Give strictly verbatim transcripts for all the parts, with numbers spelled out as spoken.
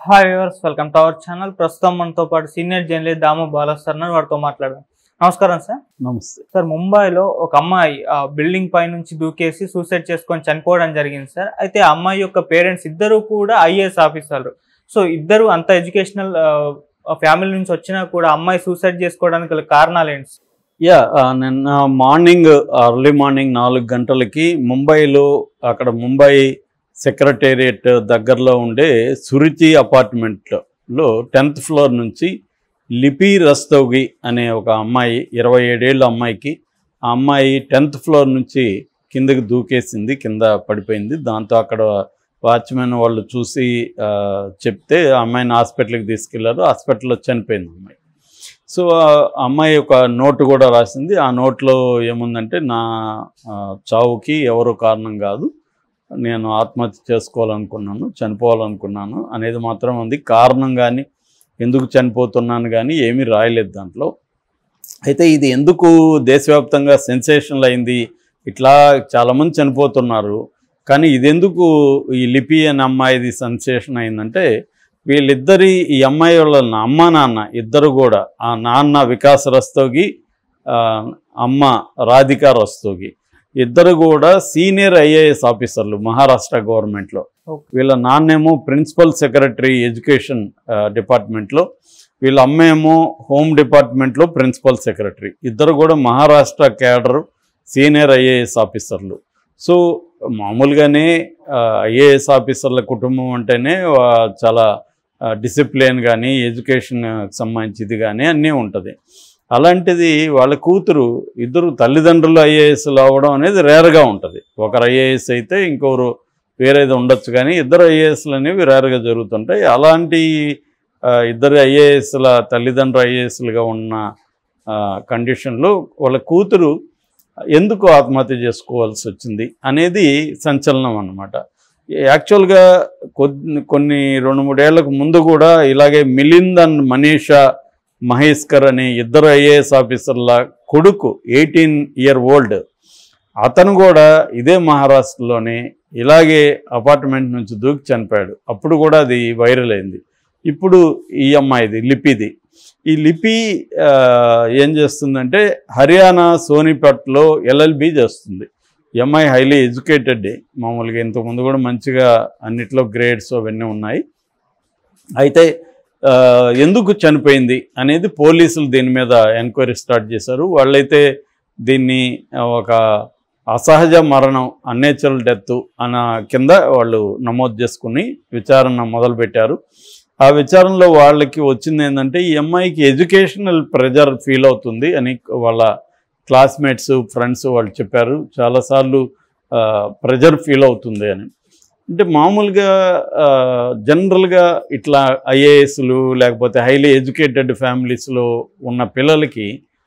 Hi viewers, welcome to our channel. ప్రస్తుతం మనతో పాటు senior journalist Damu Bala sir ఉన్నారు. వారితో మాట్లాడదాం. నమస్కారం సార్. నమస్తే సార్, ముంబైలో ఒక అమ్మాయి ఆ బిల్డింగ్ పై నుంచి దూకేసి సూసైడ్ చేసుకొని చనిపోవడం జరిగింది సార్. అయితే ఆ అమ్మాయి యొక్క పేరెంట్స్ ఇద్దరు కూడా ఐఏఎస్ ఆఫీసర్లు. సో ఇద్దరు అంత ఎడ్యుకేషనల్ ఫ్యామిలీ నుంచి వచ్చినా కూడా అమ్మాయి సూసైడ్ చేసుకోవడానికి గల కారణాలు ఏంటి? యా నిన్న మార్నింగ్ అర్లీ మార్నింగ్ నాలుగు గంటలకి ముంబైలో అక్కడ ముంబై సెక్రటేరియట్ దగ్గరలో ఉండే సురుచి అపార్ట్మెంట్లో టెన్త్ ఫ్లోర్ నుంచి లిపి రస్తోగి అనే ఒక అమ్మాయి, ఇరవై ఏడేళ్ళ అమ్మాయికి, ఆ అమ్మాయి టెన్త్ ఫ్లోర్ నుంచి కిందకి దూకేసింది, కింద పడిపోయింది. దాంతో అక్కడ వాచ్మెన్ వాళ్ళు చూసి చెప్తే ఆ అమ్మాయిని హాస్పిటల్కి తీసుకెళ్లారు. హాస్పిటల్లో చనిపోయింది అమ్మాయి. సో ఆ అమ్మాయి ఒక నోటు కూడా రాసింది. ఆ నోట్లో ఏముందంటే, నా చావుకి ఎవరు కారణం కాదు, నేను ఆత్మహత్య చేసుకోవాలనుకున్నాను, చనిపోవాలనుకున్నాను అనేది మాత్రం ఉంది. కారణం కానీ ఎందుకు చనిపోతున్నాను కానీ ఏమీ రాయలేదు దాంట్లో. అయితే ఇది ఎందుకు దేశవ్యాప్తంగా సెన్సేషనల్ అయింది, ఇట్లా చాలామంది చనిపోతున్నారు, కానీ ఇదెందుకు ఈ లిపి అనే అమ్మాయిది సెన్సేషన్ అయిందంటే, వీళ్ళిద్దరి ఈ అమ్మాయి వాళ్ళ అమ్మ నాన్న ఇద్దరు కూడా, ఆ నాన్న వికాస్ రస్తోగి, అమ్మ రాధికా రస్తోగి, ఇద్దరు కూడా సీనియర్ ఐఏఎస్ ఆఫీసర్లు మహారాష్ట్ర గవర్నమెంట్లో. వీళ్ళ నాన్నేమో ప్రిన్సిపల్ సెక్రటరీ ఎడ్యుకేషన్ డిపార్ట్మెంట్లో, వీళ్ళ అమ్మేమో హోమ్ డిపార్ట్మెంట్లో ప్రిన్సిపల్ సెక్రటరీ. ఇద్దరు కూడా మహారాష్ట్ర క్యాడర్ సీనియర్ ఐఏఎస్ ఆఫీసర్లు. సో మామూలుగానే ఐఏఎస్ ఆఫీసర్ల కుటుంబం అంటేనే చాలా డిసిప్లిన్ కానీ ఎడ్యుకేషన్ సంబంధించింది కానీ అన్నీ ఉంటుంది. అలాంటిది వాళ్ళ కూతురు, ఇద్దరు తల్లిదండ్రులు ఐఏఎస్లు అవ్వడం అనేది రేర్గా ఉంటుంది. ఒకరు ఐఏఎస్ అయితే ఇంకొకరు వేరేది ఉండొచ్చు, కానీ ఇద్దరు ఐఏఎస్లు అనేవి రేర్గా జరుగుతుంటాయి. అలాంటి ఇద్దరు ఐఏఎస్ల తల్లిదండ్రులు ఐఏఎస్లుగా ఉన్న కండిషన్లో వాళ్ళ కూతురు ఎందుకు ఆత్మహత్య చేసుకోవాల్సి వచ్చింది అనేది సంచలనం అన్నమాట. యాక్చువల్గా కొన్ని కొన్ని రెండు మూడేళ్లకు ముందు కూడా ఇలాగే మిలింద్ అండ్ మనీషా మహేష్కర్ అనే ఇద్దరు ఐఏఎస్ ఆఫీసర్ల కొడుకు, ఎయిటీన్ ఇయర్ ఓల్డ్, అతను కూడా ఇదే మహారాష్ట్రలోనే ఇలాగే అపార్ట్మెంట్ నుంచి దూకి చనిపోయాడు. అప్పుడు కూడా అది వైరల్ అయింది. ఇప్పుడు ఈ అమ్మాయిది లిపిది. ఈ లిపి ఏం చేస్తుందంటే, హర్యానా సోనిపట్లో ఎల్ఎల్బి చేస్తుంది. ఈ అమ్మాయి హైలీ ఎడ్యుకేటెడ్, మామూలుగా ఇంతకుముందు కూడా మంచిగా అన్నిట్లో గ్రేడ్స్ అవన్నీ ఉన్నాయి. అయితే ఎందుకు చనిపోయింది అనేది పోలీసులు దీని మీద ఎంక్వైరీ స్టార్ట్ చేశారు. వాళ్ళైతే దీన్ని ఒక అసహజ మరణం, అన్నేచురల్ డెత్ అన్న కింద వాళ్ళు నమోదు చేసుకుని విచారణ మొదలుపెట్టారు. ఆ విచారణలో వాళ్ళకి వచ్చింది ఏంటంటే, ఈ అమ్మాయికి ఎడ్యుకేషనల్ ప్రెజర్ ఫీల్ అవుతుంది అని వాళ్ళ క్లాస్మేట్స్, ఫ్రెండ్స్ వాళ్ళు చెప్పారు. చాలాసార్లు ప్రెజర్ ఫీల్ అవుతుంది అని. అంటే మామూలుగా జనరల్గా ఇట్లా ఐఏఎస్లు లేకపోతే హైలీ ఎడ్యుకేటెడ్ ఫ్యామిలీస్లో ఉన్న పిల్లలకి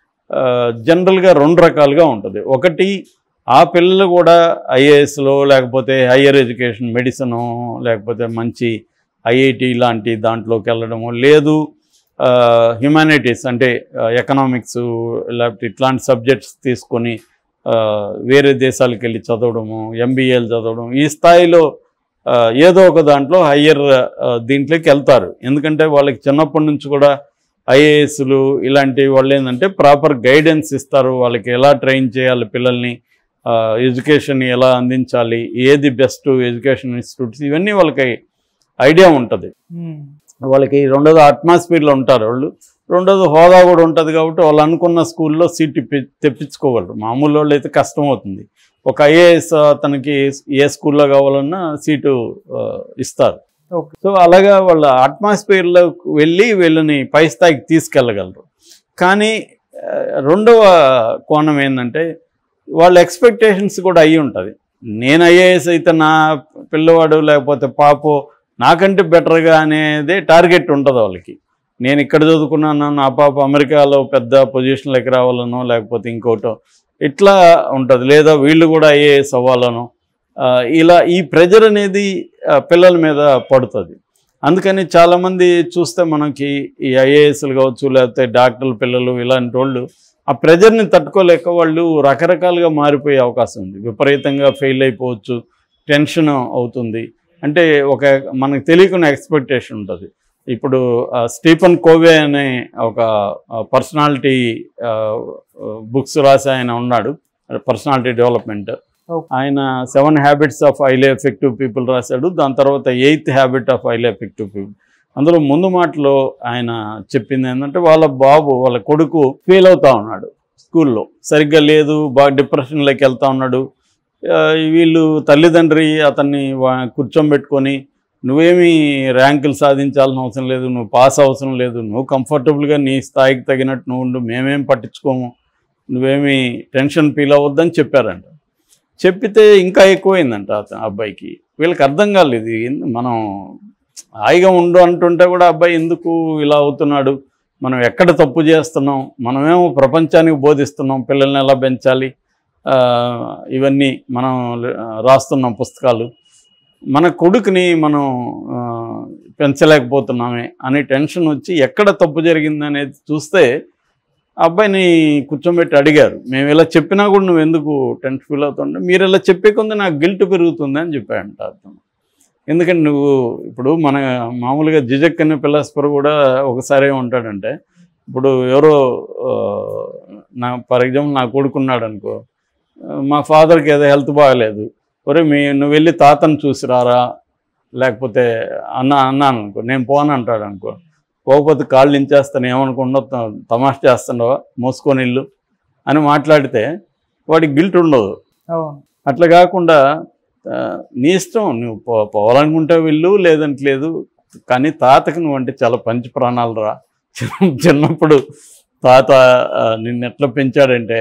జనరల్గా రెండు రకాలుగా ఉంటుంది. ఒకటి, ఆ పిల్లలు కూడా ఐఏఎస్లో లేకపోతే హయ్యర్ ఎడ్యుకేషన్, మెడిసిను లేకపోతే మంచి ఐఐటి లాంటి దాంట్లోకి వెళ్ళడము, లేదు హ్యుమానిటీస్ అంటే ఎకనామిక్స్ లేకపోతే ఇట్లాంటి సబ్జెక్ట్స్ తీసుకొని వేరే దేశాలకు వెళ్ళి చదవడము, ఎంబీఏలు చదవడం, ఈ స్థాయిలో ఏదో ఒక దాంట్లో హయ్యర్ దీంట్లోకి వెళ్తారు. ఎందుకంటే వాళ్ళకి చిన్నప్పటి నుంచి కూడా ఐఏఎస్లు ఇలాంటి వాళ్ళు ఏంటంటే ప్రాపర్ గైడెన్స్ ఇస్తారు, వాళ్ళకి ఎలా ట్రైన్ చేయాలి పిల్లల్ని, ఎడ్యుకేషన్ ఎలా అందించాలి, ఏది బెస్ట్ ఎడ్యుకేషన్ ఇన్స్టిట్యూట్స్, ఇవన్నీ వాళ్ళకి ఐడియా ఉంటుంది. వాళ్ళకి రెండోది అట్మాస్ఫియర్లో ఉంటారు వాళ్ళు, రెండోది హోదా కూడా ఉంటుంది. కాబట్టి వాళ్ళు అనుకున్న స్కూల్లో సీట్ తెప్పించుకోగలరు. మామూలు వాళ్ళు అయితే కష్టం అవుతుంది. ఒక ఐఏఎస్ అతనికి ఏ స్కూల్లో కావాలన్నా సీటు ఇస్తారు. సో అలాగా వాళ్ళ అట్మాస్ఫియర్లో వెళ్ళి వీళ్ళని పై స్థాయికి తీసుకెళ్ళగలరు. కానీ రెండవ కోణం ఏంటంటే, వాళ్ళ ఎక్స్పెక్టేషన్స్ కూడా అయ్యి ఉంటుంది. నేను ఐఏఎస్ అయితే నా పిల్లవాడు లేకపోతే పాపో నాకంటే బెటర్గా అనేది టార్గెట్ ఉంటుంది వాళ్ళకి. నేను ఇక్కడ చదువుకున్నాను, నా పాప అమెరికాలో పెద్ద పొజిషన్లోకి రావాలనో లేకపోతే ఇంకోటో ఇట్లా ఉంటుంది, లేదా వీళ్ళు కూడా ఐఏఎస్ అవ్వాలనో, ఇలా ఈ ప్రెజర్ అనేది పిల్లల మీద పడుతుంది. అందుకని చాలామంది చూస్తే మనకి ఈ ఐఏఎస్లు కావచ్చు లేకపోతే డాక్టర్ల పిల్లలు ఇలాంటి వాళ్ళు ఆ ప్రెజర్ని తట్టుకోలేక వాళ్ళు రకరకాలుగా మారిపోయే అవకాశం ఉంది. విపరీతంగా ఫెయిల్ అయిపోవచ్చు, టెన్షన్ అవుతుంది, అంటే ఒక మనకు తెలియకున్న ఎక్స్పెక్టేషన్ ఉంటుంది. ఇప్పుడు స్టీఫన్ కోవే అనే ఒక పర్సనాలిటీ బుక్స్ రాసి ఆయన ఉన్నాడు, పర్సనాలిటీ డెవలప్మెంట్. ఆయన seven habits of highly effective people రాశాడు. దాని తర్వాత eighth habit of highly effective people. అందులో ముందు మాటలో ఆయన చెప్పింది ఏంటంటే వాళ్ళ బాబు వాళ్ళ కొడుకు ఫెయిల్ అవుతా ఉన్నాడు స్కూల్లో, సరిగ్గా లేదు, బాగా డిప్రెషన్లోకి వెళ్తా ఉన్నాడు. వీళ్ళు తల్లిదండ్రి అతన్ని కూర్చోబెట్టుకొని నువ్వేమీ ర్యాంకులు సాధించాల్సిన అవసరం లేదు, నువ్వు పాస్ అవసరం లేదు, నువ్వు కంఫర్టబుల్గా నీ స్థాయికి తగినట్టు నువ్వు ఉండు, మేమేం పట్టించుకోము, నువ్వేమీ టెన్షన్ ఫీల్ అవ్వద్దని చెప్పారంట. చెప్పితే ఇంకా ఎక్కువైందంట అతను అబ్బాయికి. వీళ్ళకి అర్థం కాలేదు, మనం హాయిగా ఉండు అంటుంటే కూడా అబ్బాయి ఎందుకు ఇలా అవుతున్నాడు, మనం ఎక్కడ తప్పు చేస్తున్నాం, మనమేమో ప్రపంచానికి బోధిస్తున్నాం పిల్లల్ని ఎలా పెంచాలి, ఇవన్నీ మనం రాస్తున్నాం పుస్తకాలు, మన కొడుకుని మనం పెంచలేకపోతున్నామే అనే టెన్షన్ వచ్చి ఎక్కడ తప్పు జరిగిందనేది చూస్తే అబ్బాయిని కూర్చోబెట్టి అడిగారు, మేము ఇలా చెప్పినా కూడా నువ్వు ఎందుకు టెన్షన్ ఫీల్ అవుతుంటే, మీరు ఇలా చెప్పే కొంది నాకు గిల్ట్ పెరుగుతుంది అని చెప్పాడంట అతను. ఎందుకంటే నువ్వు ఇప్పుడు మన మామూలుగా జిజక్ అనే ఫిలాసఫర్ కూడా ఒకసారి ఏమంటాడంటే, ఇప్పుడు ఎవరో నా ఫర్ ఎగ్జాంపుల్ నా కొడుకున్నాడు అనుకో, మా ఫాదర్కి ఏదో హెల్త్ బాగలేదు, ఒరే మీ నువ్వు వెళ్ళి తాతను చూసి రారా, లేకపోతే అన్న అన్నాను అనుకో, నేను పోను అంటాడు అనుకో, పోకపోతే కాళ్ళు ఇంచేస్తాను, ఏమనుకుండా తమాషా చేస్తుండవా, మోసుకొని ఇల్లు అని మాట్లాడితే వాడికి గిల్ట్ ఉండదు. అట్లా కాకుండా నీ ఇష్టం, నువ్వు పో పోవాలనుకుంటే వెళ్ళు, లేదంటే లేదు, కానీ తాతకి నువ్వంటే చాలా పంచి ప్రాణాలు రా, చిన్నప్పుడు తాత నిన్ను ఎట్లా పెంచాడంటే,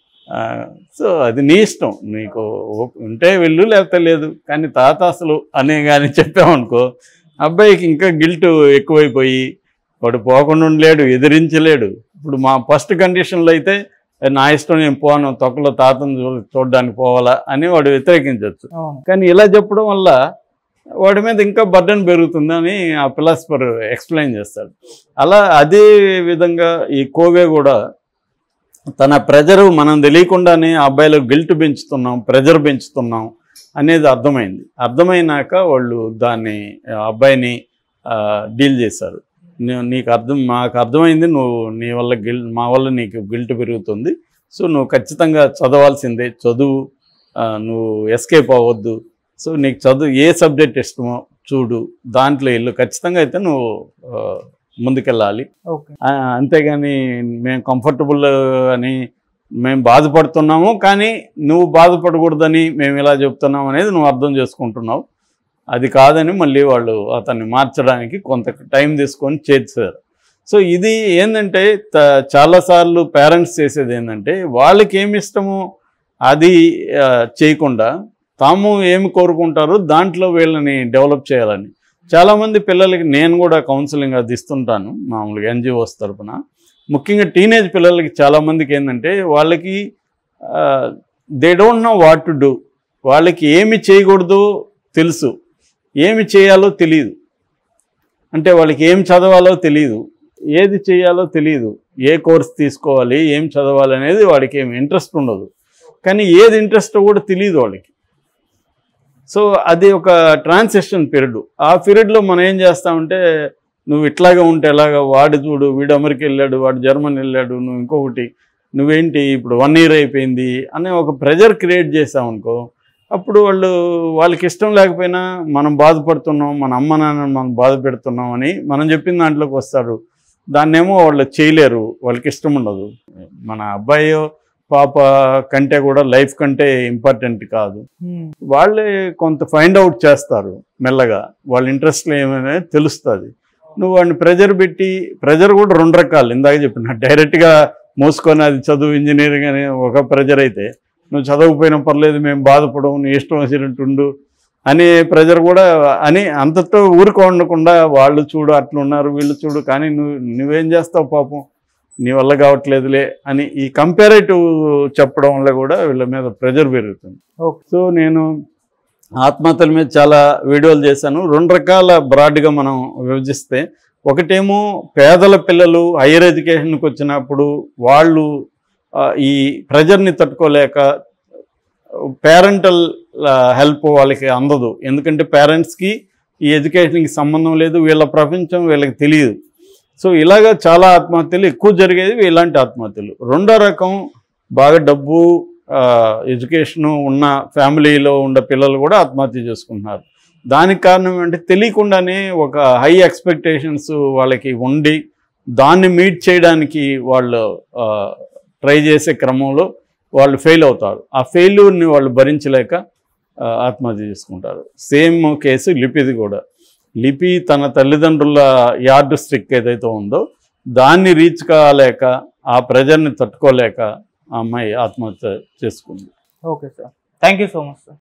సో అది నీ ఇష్టం, నీకు ఉంటే వెళ్ళు లేకపోతే లేదు, కానీ తాత అసలు అనే కానీ చెప్పామనుకో అబ్బాయికి ఇంకా గిల్ట్ ఎక్కువైపోయి వాడు పోకుండా ఉండలేడు, ఎదిరించలేడు. ఇప్పుడు మా ఫస్ట్ కండిషన్లో అయితే నా ఇష్టం, నేను పోను, తొక్కలో తాతను చూ చూడడానికి పోవాలా అని వాడు వ్యతిరేకించవచ్చు. కానీ ఇలా చెప్పడం వల్ల వాడి మీద ఇంకా బర్డెన్ పెరుగుతుందని ఆ ఫిలాసఫర్ ఎక్స్ప్లెయిన్ చేస్తాడు. అలా అదే విధంగా ఈ కోవే కూడా తన ప్రెజరు మనం తెలియకుండానే అబ్బాయిలో గిల్ట్ పెంచుతున్నాం, ప్రెజర్ పెంచుతున్నాం అనేది అర్థమైంది. అర్థమైనాక వాళ్ళు దాన్ని అబ్బాయిని డీల్ చేశారు. నీకు అర్థం మాకు అర్థమైంది, నువ్వు నీ వల్ల గిల్ మా వల్ల నీకు గిల్ట్ పెరుగుతుంది, సో నువ్వు ఖచ్చితంగా చదవాల్సిందే, చదువు, నువ్వు ఎస్కేప్ అవ్వద్దు, సో నీకు చదువు ఏ సబ్జెక్ట్ ఇష్టమో చూడు, దాంట్లో వెళ్ళు, ఖచ్చితంగా అయితే నువ్వు ముందుకెళ్ళాలి. అంతేగాని మేము కంఫర్టబుల్ అని మేము బాధపడుతున్నాము, కానీ నువ్వు బాధపడకూడదని మేము ఇలా చెప్తున్నాం అనేది నువ్వు అర్థం చేసుకుంటున్నావు, అది కాదని మళ్ళీ వాళ్ళు అతన్ని మార్చడానికి కొంత టైం తీసుకొని చేర్చారు. సో ఇది ఏంటంటే చాలాసార్లు పేరెంట్స్ చేసేది ఏంటంటే వాళ్ళకి ఏమి ఇష్టమో అది చేయకుండా తాము ఏమి కోరుకుంటారో దాంట్లో వీళ్ళని డెవలప్ చేయాలని. చాలామంది పిల్లలకి నేను కూడా కౌన్సిలింగ్ అది ఇస్తుంటాను మామూలుగా ఎన్జిఓస్ తరఫున. ముఖ్యంగా టీనేజ్ పిల్లలకి చాలామందికి ఏంటంటే వాళ్ళకి they don't know what to do, వాళ్ళకి ఏమి చేయకూడదో తెలుసు, ఏమి చేయాలో తెలియదు, అంటే వాళ్ళకి ఏం చదవాలో తెలియదు, ఏది చేయాలో తెలియదు, ఏ కోర్స్ తీసుకోవాలి, ఏం చదవాలి అనేది వాడికి ఏమి ఇంట్రెస్ట్ ఉండదు, కానీ ఏది ఇంట్రెస్ట్ కూడా తెలియదు వాళ్ళకి. సో అది ఒక ట్రాన్సిషన్ పీరియడ్. ఆ పీరియడ్లో మనం ఏం చేస్తామంటే, నువ్వు ఇట్లాగా ఉంటే ఎలాగా, వాడు చూడు వీడు అమెరికా వెళ్ళాడు, వాడు జర్మనీ వెళ్ళాడు, నువ్వు ఇంకొకటి, నువ్వేంటి ఇప్పుడు వన్ ఇయర్ అయిపోయింది అనే ఒక ప్రెజర్ క్రియేట్ చేసామనుకో, అప్పుడు వాళ్ళు వాళ్ళకి ఇష్టం లేకపోయినా మనం బాధపడుతున్నాం, మన అమ్మ నాన్నని మనం బాధ పెడుతున్నాం అని మనం చెప్పిన దాంట్లోకి వస్తారు. దాన్నేమో వాళ్ళు చేయలేరు, వాళ్ళకి ఇష్టం ఉండదు. మన అబ్బాయి పాప కంటే కూడా లైఫ్ కంటే ఇంపార్టెంట్ కాదు, వాళ్ళే కొంత ఫైండ్ అవుట్ చేస్తారు మెల్లగా, వాళ్ళ ఇంట్రెస్ట్లు ఏమైనా తెలుస్తుంది. నువ్వు వాడిని ప్రెజర్ పెట్టి, ప్రెజర్ కూడా రెండు రకాలు ఇందాక చెప్పిన, డైరెక్ట్గా మోసుకొని అది చదువు ఇంజనీరింగ్ అనే ఒక ప్రెజర్ అయితే, నువ్వు చదవకపోయినా పర్లేదు మేము బాధపడవు, నీ ఇష్టం వచ్చినట్టు ఉండు అనే ప్రెజర్ కూడా అని అంతతో ఊరుకో ఉండకుండా వాళ్ళు చూడు అట్లున్నారు వీళ్ళు చూడు, కానీ నువ్వు నువ్వేం చేస్తావు పాపం నీ వల్ల కావట్లేదులే అని ఈ కంపారేటివ్ చెప్పడం వల్ల కూడా వీళ్ళ మీద ప్రెజర్ పెరుగుతుంది. సో నేను ఆత్మహత్యల మీద చాలా వీడియోలు చేశాను. రెండు రకాల బ్రాడ్గా మనం విభజిస్తే, ఒకటేమో పేదల పిల్లలు హైయర్ ఎడ్యుకేషన్కి వచ్చినప్పుడు వాళ్ళు ఈ ప్రెజర్ని తట్టుకోలేక పేరెంటల్ హెల్ప్ వాళ్ళకి అందదు. ఎందుకంటే పేరెంట్స్కి ఈ ఎడ్యుకేషన్కి సంబంధం లేదు, వీళ్ళ ప్రపంచం వీళ్ళకి తెలియదు. సో ఇలాగ చాలా ఆత్మహత్యలు ఎక్కువ జరిగేది ఇలాంటి ఆత్మహత్యలు. రెండో రకం బాగా డబ్బు ఎడ్యుకేషను ఉన్న ఫ్యామిలీలో ఉండే పిల్లలు కూడా ఆత్మహత్య చేసుకుంటున్నారు. దానికి కారణం ఏంటంటే తెలియకుండానే ఒక హై ఎక్స్పెక్టేషన్స్ వాళ్ళకి ఉండి దాన్ని మీట్ చేయడానికి వాళ్ళు ట్రై చేసే క్రమంలో వాళ్ళు ఫెయిల్ అవుతారు. ఆ ఫెయిల్యూర్ని వాళ్ళు భరించలేక ఆత్మహత్య చేసుకుంటారు. సేమ్ కేసు లిపిది కూడా. లిపి తన తల్లిదండ్రుల యార్డ్ స్టిక్ ఏదైతే ఉందో దాన్ని రీచ్ కాలేక ఆ ప్రెజర్ని తట్టుకోలేక ఆ అమ్మాయి ఆత్మహత్య చేసుకుంది. Okay sir, thank you so much sir.